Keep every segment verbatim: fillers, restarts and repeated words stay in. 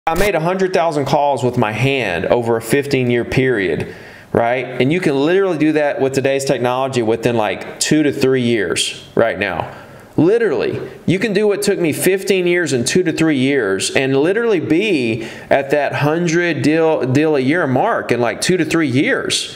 I made one hundred thousand calls with my hand over a fifteen year period, right? And you can literally do that with today's technology within like two to three years right now. Literally, you can do what took me fifteen years in two to three years and literally be at that one hundred deal, deal a year mark in like two to three years.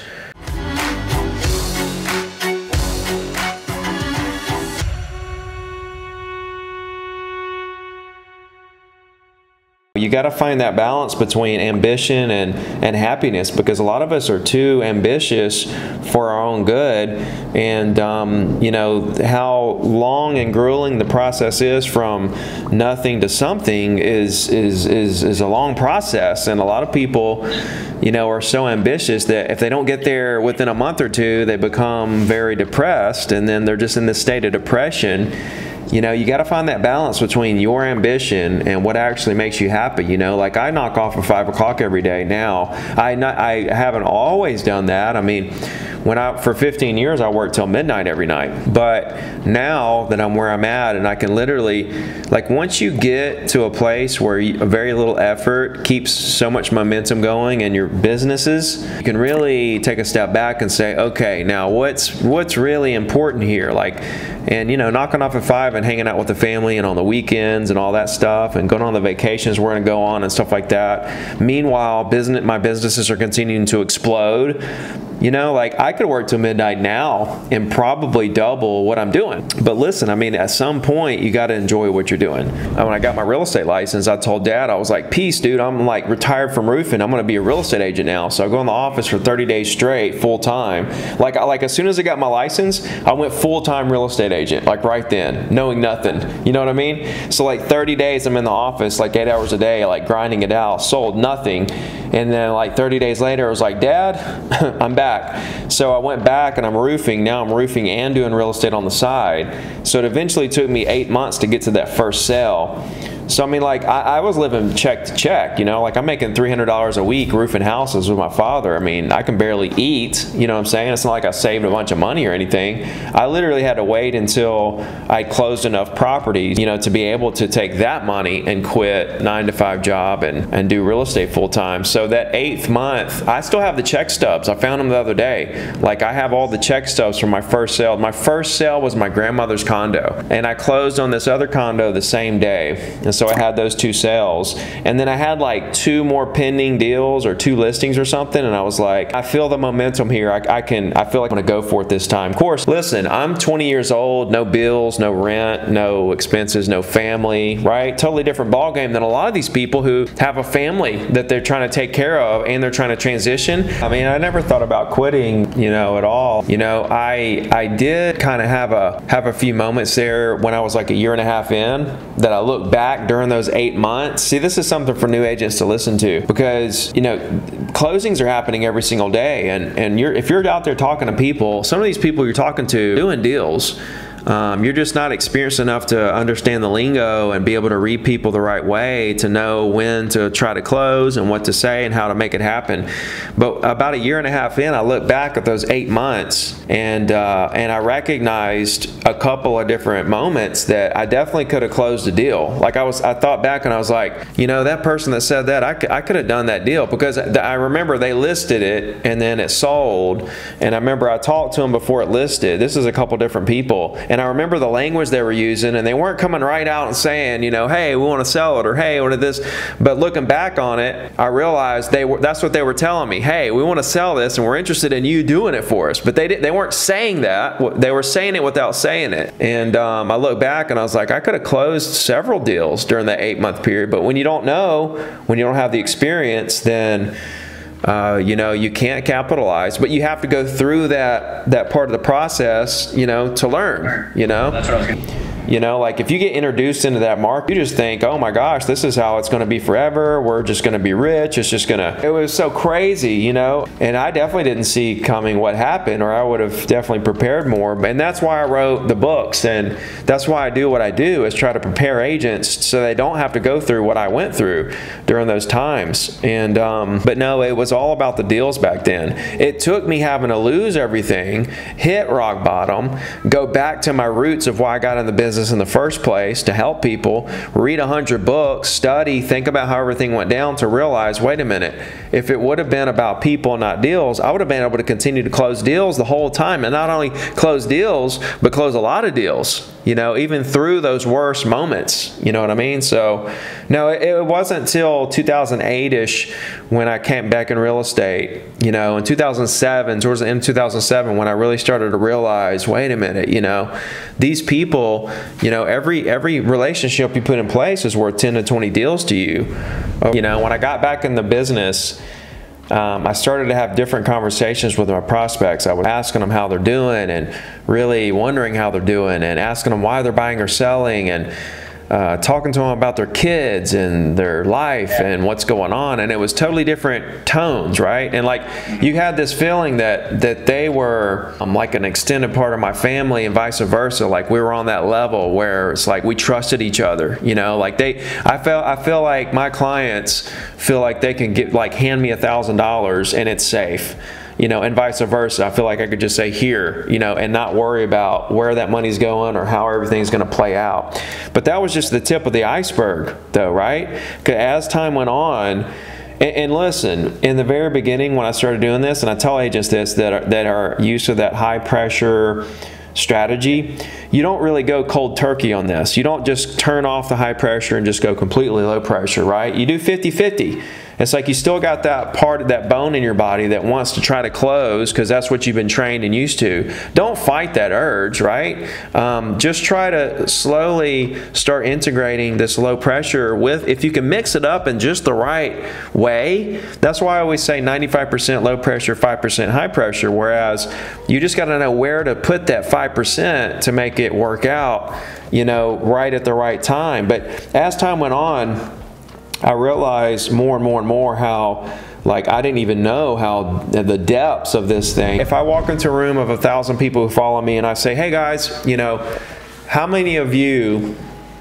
You got to find that balance between ambition and, and happiness, because a lot of us are too ambitious for our own good. And, um, you know, how long and grueling the process is from nothing to something is, is, is, is a long process. And a lot of people, you know, are so ambitious that if they don't get there within a month or two, they become very depressed, and then they're just in this state of depression. You know, you got to find that balance between your ambition and what actually makes you happy. You know, like I knock off at five o'clock every day now. I not, I haven't always done that. I mean, when I for fifteen years I worked till midnight every night. But now that I'm where I'm at, and I can literally, like, once you get to a place where you, a very little effort keeps so much momentum going in your businesses, you can really take a step back and say, okay, now what's what's really important here? Like, and you know, knocking off at five and hanging out with the family and on the weekends and all that stuff, and going on the vacations we're going to go on and stuff like that. Meanwhile, business, my businesses are continuing to explode. You know, like I could work till midnight now and probably double what I'm doing. But listen, I mean, at some point you got to enjoy what you're doing. When I got my real estate license, I told Dad, I was like, peace, dude, I'm like retired from roofing. I'm going to be a real estate agent now. So I go in the office for thirty days straight, full time. Like, I, like as soon as I got my license, I went full time real estate agent, like right then, knowing nothing. You know what I mean? So like thirty days I'm in the office, like eight hours a day, like grinding it out, sold nothing. And then like thirty days later, I was like, Dad, I'm back. So I went back and I'm roofing. Now I'm roofing and doing real estate on the side. So it eventually took me eight months to get to that first sale. So I mean, like I, I was living check to check, you know, like I'm making three hundred dollars a week roofing houses with my father. I mean, I can barely eat, you know what I'm saying? It's not like I saved a bunch of money or anything. I literally had to wait until I closed enough properties, you know, to be able to take that money and quit nine to five job and, and do real estate full time. So that eighth month, I still have the check stubs. I found them the other day. Like I have all the check stubs from my first sale. My first sale was my grandmother's condo, and I closed on this other condo the same day. And so I had those two sales, and then I had like two more pending deals or two listings or something, and I was like, I feel the momentum here. I, I can, I feel like I'm gonna go for it this time. Of course, listen, I'm twenty years old, no bills, no rent, no expenses, no family, right? Totally different ball game than a lot of these people who have a family that they're trying to take care of and they're trying to transition. I mean, I never thought about quitting, you know, at all. You know, I I did kind of have a have a few moments there when I was like a year and a half in that I look back during those eight months. See, this is something for new agents to listen to, because, you know, closings are happening every single day, and, and you're, if you're out there talking to people, some of these people you're talking to doing deals, Um, you're just not experienced enough to understand the lingo and be able to read people the right way to know when to try to close and what to say and how to make it happen. But about a year and a half in, I look back at those eight months and uh, and I recognized a couple of different moments that I definitely could have closed a deal. Like I was, I thought back and I was like, you know, that person that said that, I could, I could have done that deal, because I remember they listed it and then it sold. And I remember I talked to them before it listed. This is a couple different people. And I remember the language they were using, and they weren't coming right out and saying, you know, hey, we want to sell it, or hey, what is this? But looking back on it, I realized they were, that's what they were telling me. Hey, we want to sell this, and we're interested in you doing it for us. But they didn't, they weren't saying that. They were saying it without saying it. And um, I look back and I was like, I could have closed several deals during that eight month period. But when you don't know, when you don't have the experience, then Uh, you know, you can't capitalize, but you have to go through that that part of the process, you know, to learn, you know. That's what I was gonna You know, like if you get introduced into that market, you just think, oh my gosh, this is how it's going to be forever. We're just going to be rich. It's just going to, it was so crazy, you know, and I definitely didn't see coming what happened, or I would have definitely prepared more. And that's why I wrote the books, and that's why I do what I do, is try to prepare agents so they don't have to go through what I went through during those times. And, um, but no, it was all about the deals back then. It took me having to lose everything, hit rock bottom, go back to my roots of why I got in the business business in the first place, to help people, read a hundred books, study, think about how everything went down, to realize, wait a minute, if it would have been about people, not deals, I would have been able to continue to close deals the whole time. And not only close deals, but close a lot of deals, you know, even through those worst moments. You know what I mean? So, no, it, it wasn't until two thousand eight-ish when I came back in real estate, you know, in two thousand seven, towards the end of two thousand seven, when I really started to realize, wait a minute, you know, these people, you know, every every relationship you put in place is worth ten to twenty deals to you. You know, when I got back in the business, Um, I started to have different conversations with my prospects. I was asking them how they're doing and really wondering how they're doing and asking them why they're buying or selling, and uh, talking to them about their kids and their life and what's going on. And it was totally different tones, right? And like, you had this feeling that that they were um, like an extended part of my family, and vice versa. Like, we were on that level where it's like we trusted each other, you know, like they, I felt, I feel like my clients feel like they can get, like, hand me a thousand dollars and it's safe. You know, and vice versa. I feel like I could just say here, you know, and not worry about where that money's going or how everything's going to play out. But that was just the tip of the iceberg, though, right? Because as time went on, and, and listen, in the very beginning when I started doing this, and I tell agents this that are, that are used to that high pressure strategy, you don't really go cold turkey on this. You don't just turn off the high pressure and just go completely low pressure, right? You do fifty fifty. It's like you still got that part of that bone in your body that wants to try to close because that's what you've been trained and used to. Don't fight that urge, right? Um, just try to slowly start integrating this low pressure with, if you can mix it up in just the right way. That's why I always say ninety-five percent low pressure, five percent high pressure, whereas you just got to know where to put that five percent to make it work out, you know, right at the right time. But as time went on, I realized more and more and more how, like, I didn't even know how the depths of this thing. If I walk into a room of a thousand people who follow me and I say, hey guys, you know, how many of you,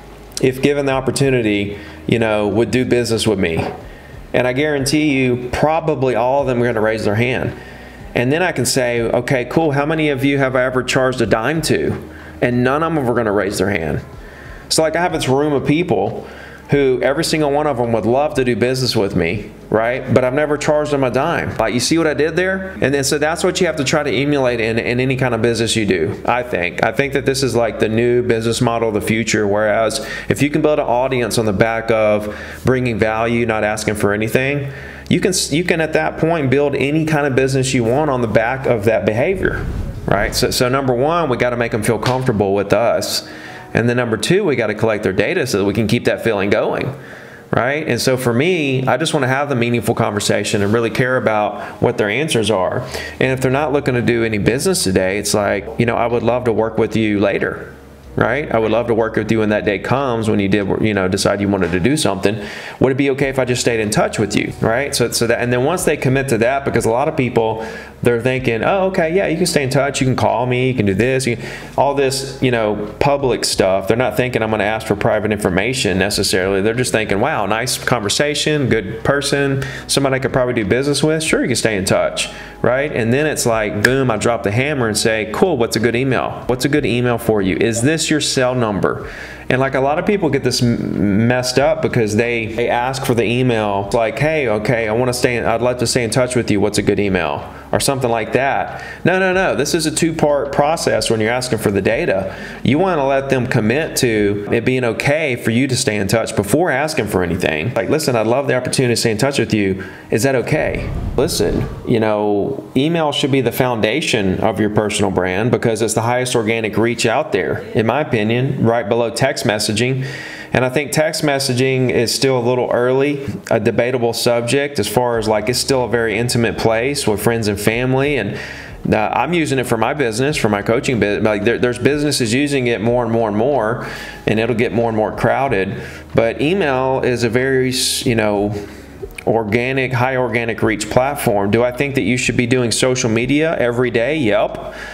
if given the opportunity, you know, would do business with me? And I guarantee you, probably all of them are going to raise their hand. And then I can say, okay, cool, how many of you have I ever charged a dime to? And none of them are going to raise their hand. So like, I have this room of people who every single one of them would love to do business with me, right? But I've never charged them a dime. Like, you see what I did there? And then so that's what you have to try to emulate in, in any kind of business you do, I think. I think that this is like the new business model of the future, whereas if you can build an audience on the back of bringing value, not asking for anything, you can, you can at that point build any kind of business you want on the back of that behavior, right? So, so number one, we got to make them feel comfortable with us. And then number two, we got to collect their data so that we can keep that feeling going, right? And so for me, I just want to have the meaningful conversation and really care about what their answers are. And if they're not looking to do any business today, it's like, you know, I would love to work with you later, right? I would love to work with you when that day comes, when you did, you know, decide you wanted to do something. Would it be okay if I just stayed in touch with you, right? So, so that, and then once they commit to that, because a lot of people, they're thinking, oh, okay, yeah, you can stay in touch, you can call me, you can do this, you can, all this, you know, public stuff. They're not thinking I'm going to ask for private information necessarily. They're just thinking, wow, nice conversation, good person, somebody I could probably do business with. Sure, you can stay in touch, right? And then it's like, boom, I drop the hammer and say, cool, what's a good email? What's a good email for you? Is this your cell number? And like, a lot of people get this messed up because they, they ask for the email like, hey, okay, I want to stay in, I'd like to stay in touch with you. What's a good email? Or something like that. No, no, no. This is a two-part process when you're asking for the data. You want to let them commit to it being okay for you to stay in touch before asking for anything. Like, listen, I'd love the opportunity to stay in touch with you. Is that okay? Listen, you know, email should be the foundation of your personal brand because it's the highest organic reach out there, in my opinion, right below text messaging. And I think text messaging is still a little early, a debatable subject as far as like, it's still a very intimate place with friends and family. And uh, I'm using it for my business, for my coaching business. Like there, there's businesses using it more and more and more, and it'll get more and more crowded. But email is a very, you know, organic, high organic reach platform. Do I think that you should be doing social media every day? Yep.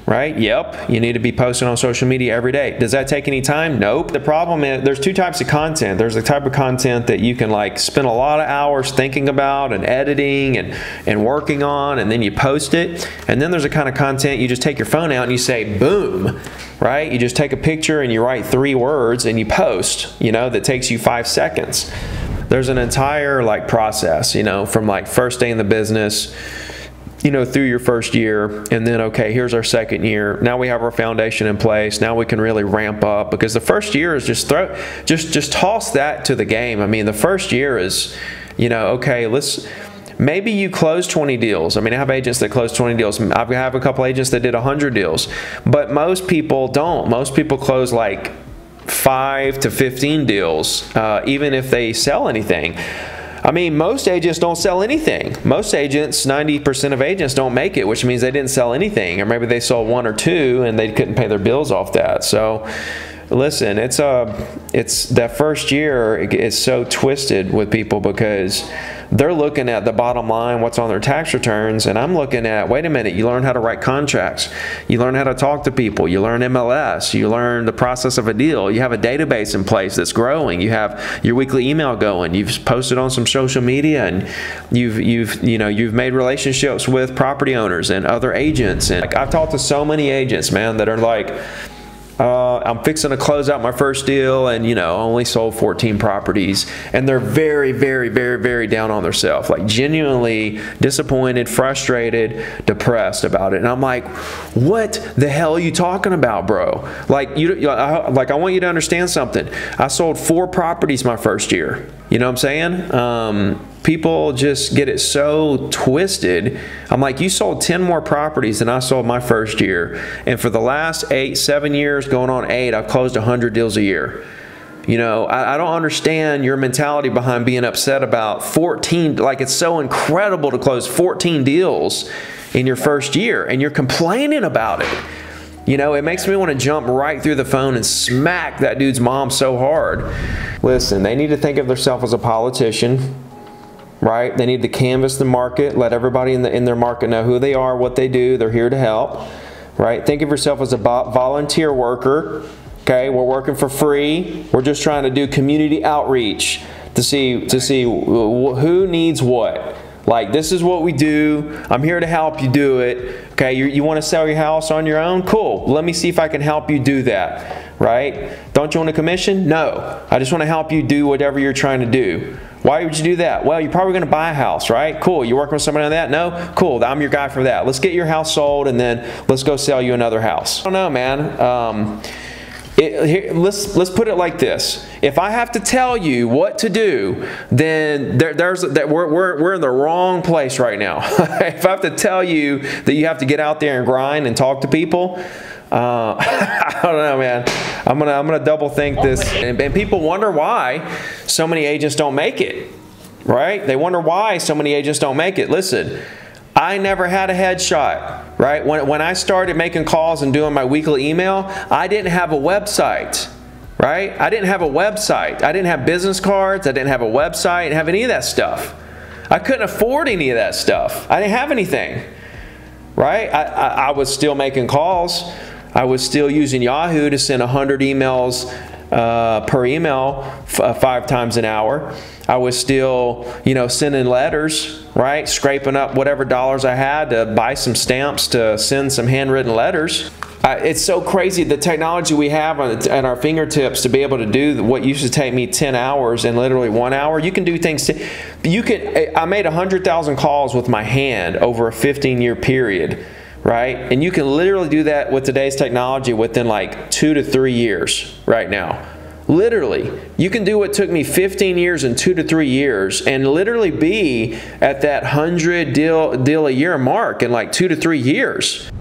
right? Yep, you need to be posting on social media every day. Does that take any time? Nope. The problem is there's two types of content. There's the type of content that you can like spend a lot of hours thinking about and editing and, and working on, and then you post it. And then there's a kind of content you just take your phone out and you say, boom, right? You just take a picture and you write three words and you post, you know, that takes you five seconds. There's an entire like process, you know, from like first day in the business, you know, through your first year, and then, okay, here's our second year. Now we have our foundation in place. Now we can really ramp up, because the first year is just throw, just, just toss that to the game. I mean, the first year is, you know, okay, let's, maybe you close twenty deals. I mean, I have agents that close twenty deals. I have a couple agents that did one hundred deals, but most people don't. Most people close like five to fifteen deals, uh, even if they sell anything. I mean, most agents don't sell anything. Most agents, ninety percent of agents don't make it, which means they didn't sell anything, or maybe they sold one or two and they couldn't pay their bills off that. So listen, it's a, it's that first year is so twisted with people, because they're looking at the bottom line, what's on their tax returns, and I'm looking at, wait a minute, you learn how to write contracts, you learn how to talk to people, you learn M L S, you learn the process of a deal, you have a database in place that's growing, you have your weekly email going, you've posted on some social media, and you've you've you know you've made relationships with property owners and other agents. And like, I've talked to so many agents, man, that are like, Uh, I'm fixing to close out my first deal, and you know, only sold fourteen properties, and they're very, very, very, very down on themselves, like genuinely disappointed, frustrated, depressed about it. And I'm like, what the hell are you talking about, bro? Like, you, I, like I want you to understand something. I sold four properties my first year. You know what I'm saying? Um, people just get it so twisted. I'm like, you sold ten more properties than I sold my first year. And for the last eight, seven years, going on eight, I've closed one hundred deals a year. You know, I, I don't understand your mentality behind being upset about fourteen. Like, it's so incredible to close fourteen deals in your first year, and you're complaining about it. You know, it makes me want to jump right through the phone and smack that dude's mom so hard. Listen, they need to think of themselves as a politician, right? They need to canvass the market, let everybody in, the, in their market know who they are, what they do, they're here to help, right? Think of yourself as a volunteer worker, okay? We're working for free. We're just trying to do community outreach to see, to see who needs what. Like, this is what we do. I'm here to help you do it. Okay, you, you want to sell your house on your own? Cool. Let me see if I can help you do that, right? Don't you want a commission? No. I just want to help you do whatever you're trying to do. Why would you do that? Well, you're probably going to buy a house, right? Cool. You're working with somebody on that? No? Cool. I'm your guy for that. Let's get your house sold, and then let's go sell you another house. I don't know, man. Um, It, here, let's let's put it like this: if I have to tell you what to do, then there, there's that we're, we're we're in the wrong place right now. If I have to tell you that you have to get out there and grind and talk to people, uh, I don't know, man. I'm gonna I'm gonna double think this. And, and people wonder why so many agents don't make it, right? They wonder why so many agents don't make it. Listen, I never had a headshot, right? When, when I started making calls and doing my weekly email, I didn't have a website, right? I didn't have a website. I didn't have business cards. I didn't have a website. I didn't have any of that stuff. I couldn't afford any of that stuff. I didn't have anything, right? I, I, I was still making calls. I was still using Yahoo to send one hundred emails uh, per email f uh, five times an hour. I was still, you know, sending letters, right? Scraping up whatever dollars I had to buy some stamps to send some handwritten letters. Uh, it's so crazy, the technology we have on, at our fingertips to be able to do what used to take me ten hours in literally one hour. You can do things. To, you can. I made one hundred thousand calls with my hand over a fifteen year period, right? And you can literally do that with today's technology within like two to three years right now. Literally, you can do what took me fifteen years in two to three years and literally be at that one hundred deal, deal a year mark in like two to three years.